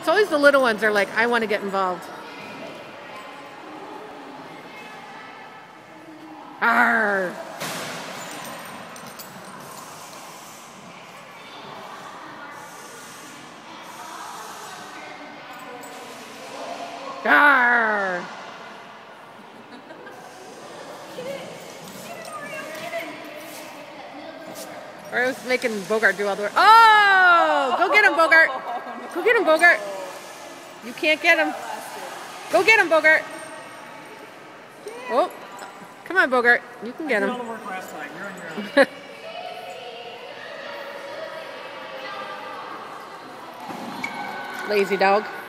always the little ones are like, I want to get involved. Arr! Arr! Or I was making Bogart do all the work. Oh! Go get him, Bogart! Go get him, Bogart! You can't get him. Go get him, Bogart! Oh! Come on, Bogart. You can get him. I did all the work last time. You're on your own. Lazy dog.